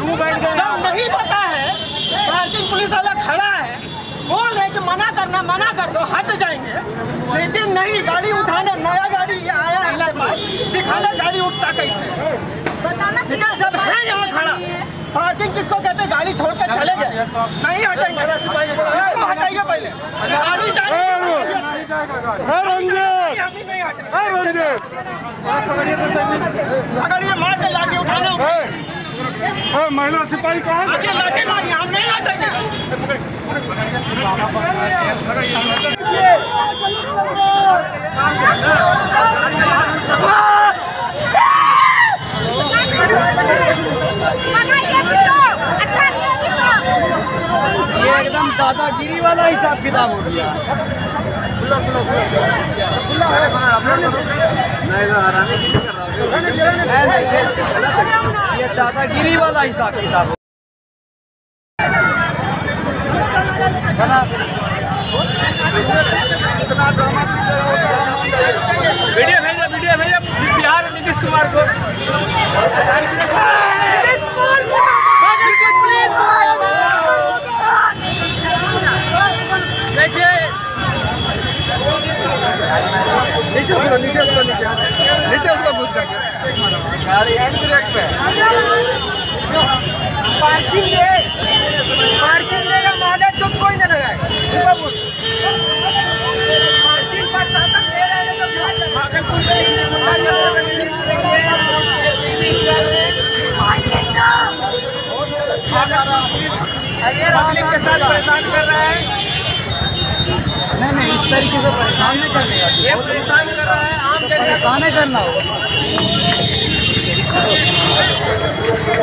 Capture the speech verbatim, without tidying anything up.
जब नहीं पता है, पार्किंग पुलिस वाला खड़ा है, बोल रहे कि मना करना मना कर दो, हट जाएंगे, लेकिन नहीं, गाड़ी उठाने, नया गाड़ी ये आया है मेरे पास, दिखाना गाड़ी उठता कैसे, बताना ठीक है। जब है यहाँ खड़ा, पार्किंग किसको कहते हैं, गाड़ी छोड़ कर चले गए, नहीं हटेंगे, इसको हटाइए पहले, गाड़ी पकड़िए, मार के लाके उठाना, महिला सिपाही कहाँ है? लाके मारिए, हम नहीं हटेंगे। ये एकदम दादागिरी वाला हिसाब किताब हो गया। ये दादागिरी वाला हिसाब किताब हो वीडियो भेजा वीडियो भेजा बिहार नीतीश कुमार को। देखिए नीचे उसको नीचे उसको नीचे नीचे उसको घुस करके गाड़ी एंड ब्रेक पे पार्किंग दे पार्किंग देगा मॉडल तो कोई ना लगाए पार्किंग पर शासन दे रहे हैं तो भागलपुर पब्लिक के साथ परेशान कर रहा है। नहीं नहीं इस तरीके से परेशान नहीं करने का, ये परेशान कर रहा है, आम परेशान नहीं करना हो।